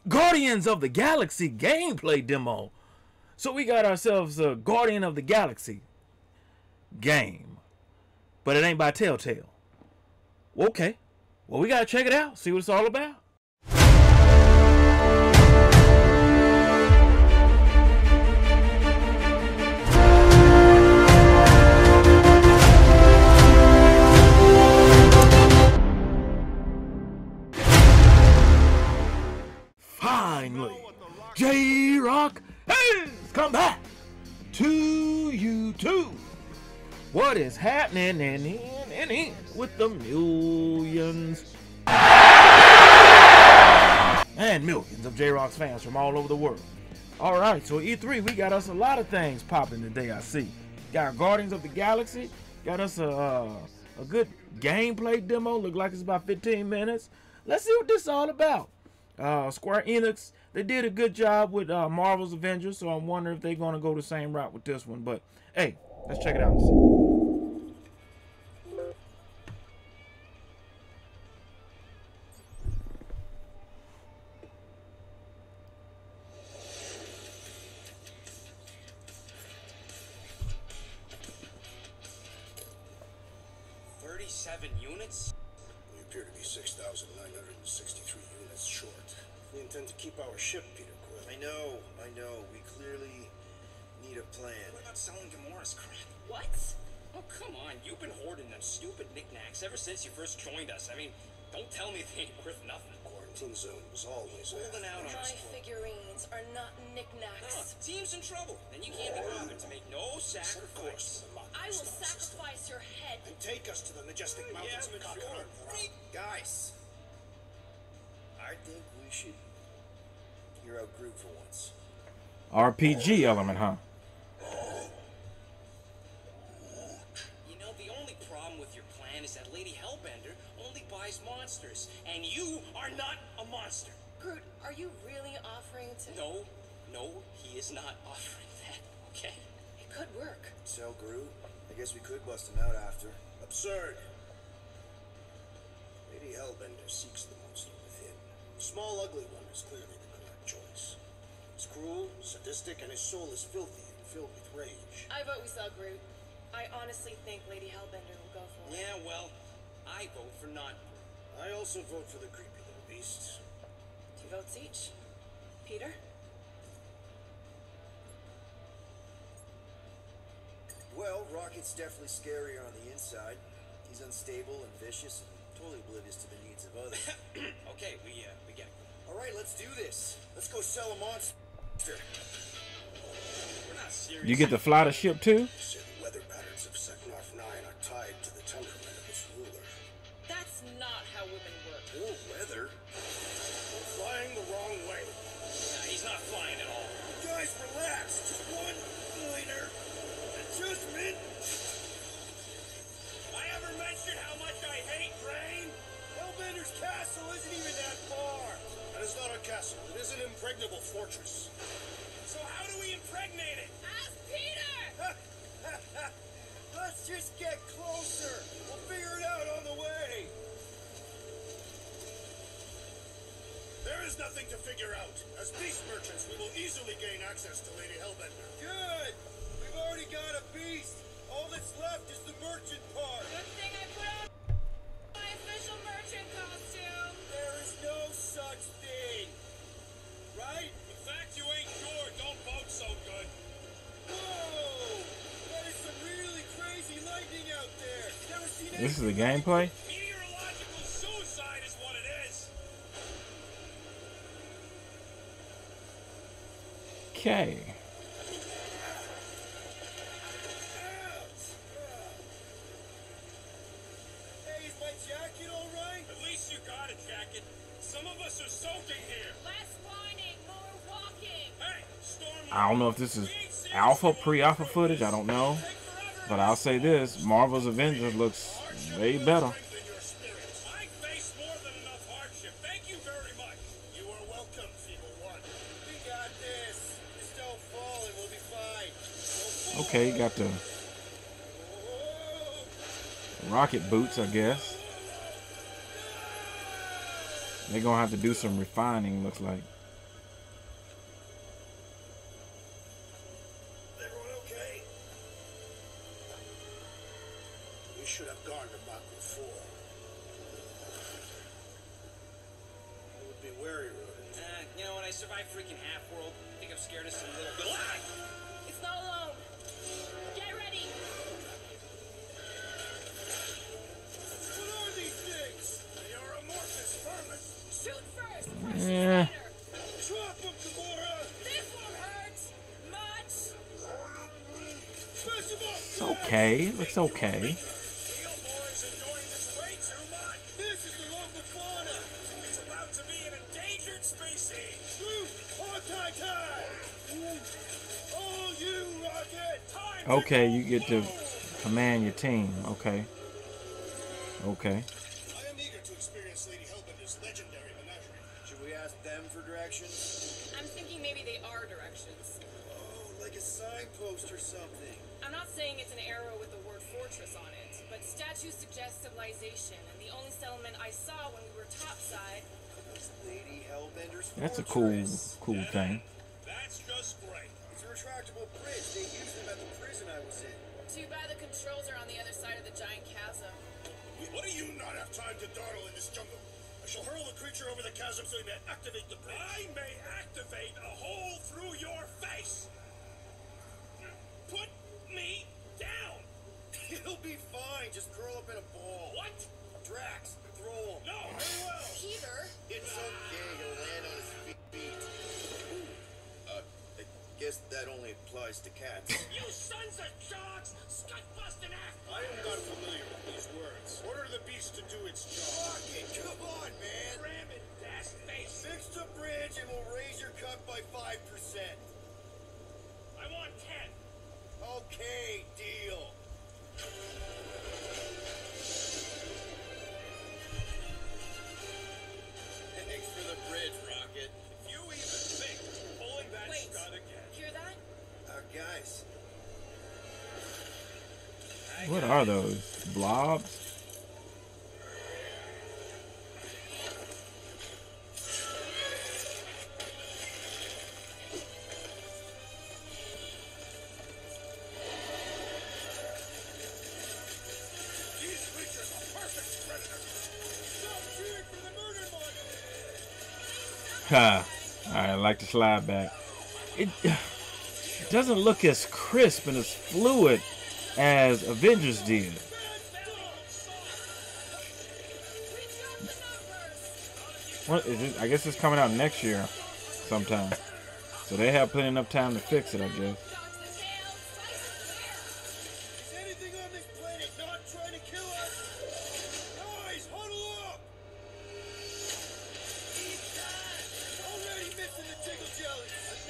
Guardians of the Galaxy gameplay demo. So we got ourselves a Guardian of the Galaxy game. But it ain't by Telltale. Okay. Well, we gotta check it out. See what it's all about. Finally, J-Rocc has come back to YouTube. What is happening in with the millions and millions of J-Rocc's fans from all over the world? All right, so E3, we got us a lot of things popping today. I see. Got Guardians of the Galaxy. Got us a good gameplay demo. Look like it's about 15 minutes. Let's see what this is all about. Square Enix, they did a good job with Marvel's Avengers, so I'm wondering if they're going to go the same route with this one. But hey, let's check it out and see. 37 units? We appear to be 6,963 units short. We intend to keep our ship, Peter Quill. I know. We clearly need a plan. What about selling Gamora's crap? What? Oh, come on. You've been hoarding them stupid knickknacks ever since you first joined us. I mean, don't tell me they ain't worth nothing. Quarantine zone was always Holding out on My us. figurines are not knickknacks. Team's in trouble. Then you can't be bothered to make no sacrifice. I will sacrifice your head. And take us to the majestic mountains of Kakar. Guys, I think we should hear out Groot for once. RPG element, huh? You know, the only problem with your plan is that Lady Hellbender only buys monsters, and you are not a monster. Groot, are you really offering to... No, he is not offering that, okay? It could work. Sell Groot? I guess we could bust him out after. Absurd. Lady Hellbender seeks the monster within. The small, ugly one is clearly the correct choice. He's cruel, sadistic, and his soul is filthy and filled with rage. I vote we sell Groot. I honestly think Lady Hellbender will go for it. Yeah, well, I vote for not. I also vote for the creepy little beast. 2 votes each. Peter? Well, Rocket's definitely scarier on the inside. He's unstable and vicious and totally oblivious to the needs of others. Okay, we get it. All right, let's do this. Let's go sell a monster. We're not serious. You get to fly the ship too? Say the weather patterns of Seknarf 9 are tied to the temperament of its ruler. That's not how women work. Poor weather? We're flying the wrong way. Nah, he's not flying at all. Guys, relax. Just one minor adjustment. I ever mentioned how much I hate rain? Hellbender's castle isn't even that far. That is not a castle. It is an impregnable fortress. So how do we impregnate it? Ask Peter! Let's just get closer. We'll figure it out on the way. There is nothing to figure out. As beast merchants, we will easily gain access to Lady Hellbender. Good. We've already got a beast. All that's left is the merchant part. Good thing I put on my official merchant costume. There is no such thing. Right? The fact you ain't sure, don't vote so good. Whoa! That is some really crazy lightning out there. Never seen This is the gameplay? Meteorological suicide is what it is. Okay. Hey, is my jacket all right? At least you got a jacket. Some of us are soaking here. Less whining, more walking. Hey, Storm. I don't know if this is alpha, pre-alpha footage. I don't know. But I'll say this. Marvel's Avengers looks way better. I face more than enough hardship. Thank you very much. You are welcome, Feeble One. We got this. Just don't fall and we'll be fine. Okay, got the rocket boots, I guess. They're gonna have to do some refining, looks like. We should have gone to Mach 4. It would be wary, Rodent. You know what? I survived freaking Half-World. I think I'm scared of some little... It's not alone. Get ready. What are these things? They are amorphous vermin. Shoot first. Press later. Drop them, Gamora! This won't hurt much. Smash them up! It's okay. Looks okay. Steel boys enjoying this way too much. This is the local fauna. It's about to be an endangered species. Time! All you, Rocket! Time Okay, you get to command your team. Okay. Okay. I am eager to experience Lady Hellbender's legendary menagerie. Should we ask them for directions? I'm thinking maybe they are directions. Oh, like a signpost or something. I'm not saying it's an arrow with the word fortress on it, but statues suggest civilization, and the only settlement I saw when we were topside. It's Lady Hellbender's That's a fortress. cool thing. That's just great. It's a retractable bridge. They used them at the prison I was in. Too bad the controls are on the other side of the giant chasm. What do you not have time to dawdle in this jungle? I shall hurl the creature over the chasm so he may activate the bridge. I may activate a hole through your face. Put me down. He'll be fine. Just curl up in a ball. What? Drax, throw him. No, very well. Peter? It's okay. He'll land on his feet. I guess that only applies to cats. You sons of dogs! Scut-busting ass! I am not familiar with these words. Order the beast to do its job. Rocket, come on, man! Ram it, dash face! Fix the bridge and we'll raise your cut by 5%. I want 10. Okay, deal. Thanks for the bridge, Rocket. If you even think pulling that Wait. strut again. Hear that? Guys. What are those? Blobs? These creatures are perfect predators. Stop cheering for the murder monster! Ha. Alright, I like to slide back. It doesn't look as crisp and as fluid as Avengers did. What is it? I guess it's coming out next year sometime. So they have plenty enough time to fix it, I guess. Is anything on this planet not trying to kill us? Guys, huddle up! Already missing the tickle jelly.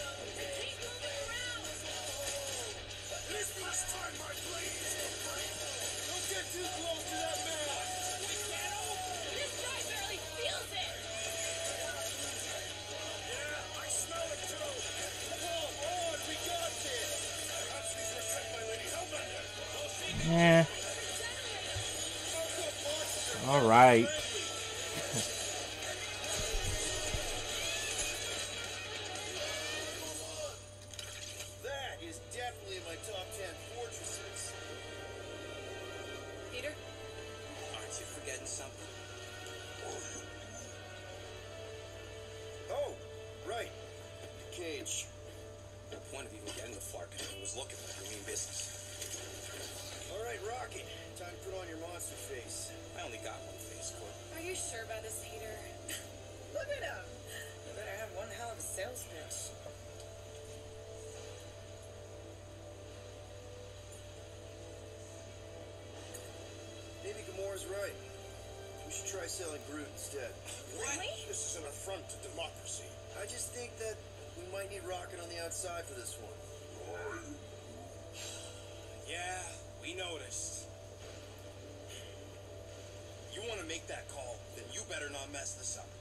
This must time my blade. Don't get too close to that man. This guy barely feels it. Yeah, I smell it too. Come on, we got this. Perhaps these were sent by Lady Hellbender. We'll see. Yeah. All right. That is definitely in my top 10 fortresses. Peter? Aren't you forgetting something? Oh, right. The cage. One of you will get in the Flark and was looking for your mean business. All right, Rocket. Time to put on your monster face. I only got one face, Court. Are you sure about this, Peter? Look at him. You better have one hell of a sales pitch. Maybe Gamora's right. We should try selling Groot instead. Really? This is an affront to democracy. I just think that we might need Rocket on the outside for this one. Yeah, we noticed. You want to make that call, then you better not mess this up.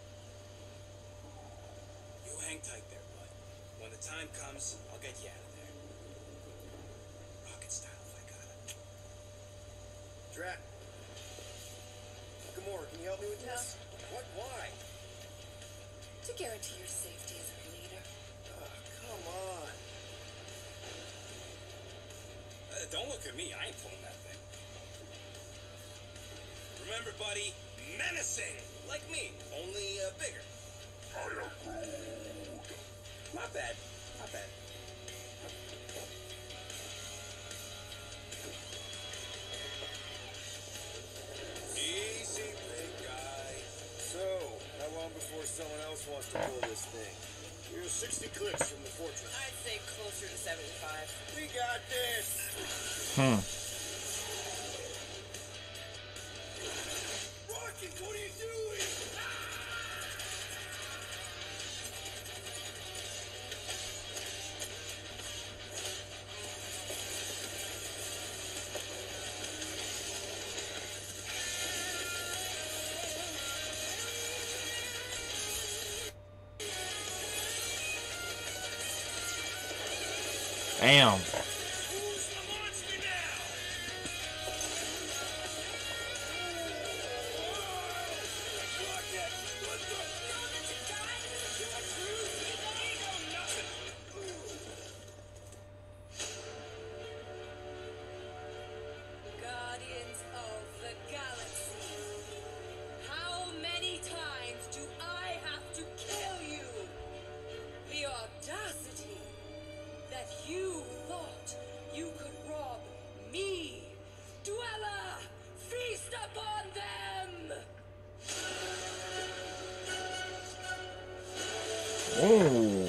You hang tight there, bud. When the time comes, I'll get you out of there. Rocket style, if I got it. Drat. Gamora, can you help me with this? What? Why? To guarantee your safety as a leader. Come on. Don't look at me. I ain't pulling that thing. Remember, buddy, menacing, like me, only bigger. Not bad, not bad. Easy, big guy. So, how long before someone else wants to pull this thing? You're 60 clicks from the fortress. I'd say closer to 75. We got this! Rocket, what are you doing? Damn. Who's the monster now? Rocket, what Guardians of the Galaxy. How many times do I have to kill you? The audacity that you thought you could rob me. Dweller, feast upon them! Oh.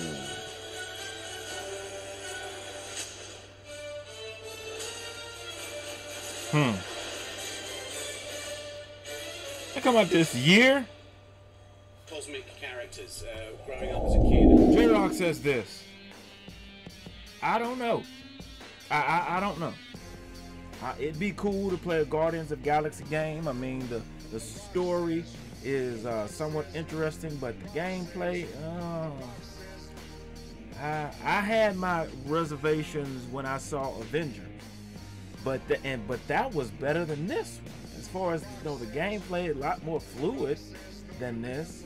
That come out this year? Cosmic characters growing up as a kid. J-Rocc says this. I don't know. I don't know. It'd be cool to play a Guardians of Galaxy game. I mean, the story is somewhat interesting, but the gameplay, I had my reservations when I saw Avengers, but that was better than this one. As far as the gameplay, a lot more fluid than this.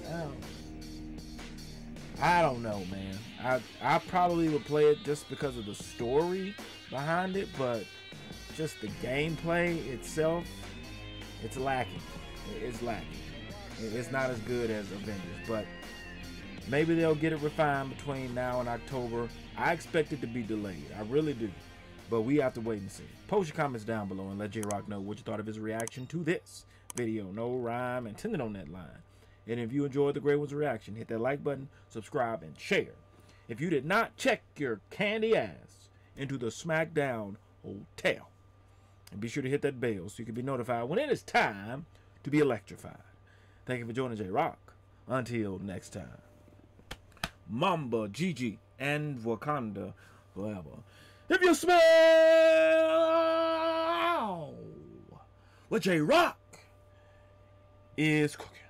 I don't know, man. I probably would play it just because of the story behind it, but just the gameplay itself, it's lacking. It's lacking. It's not as good as Avengers, but maybe they'll get it refined between now and October. I expect it to be delayed. I really do. But we have to wait and see. Post your comments down below and let J-Rocc know what you thought of his reaction to this video. No rhyme intended on that line. And if you enjoyed the Great One's reaction, hit that like button, subscribe, and share. If you did not check your candy ass into the SmackDown Hotel, and be sure to hit that bell so you can be notified when it is time to be electrified. Thank you for joining J-Rocc. Until next time. Mamba, Gigi, and Wakanda forever. If you smell what J-Rocc is cooking.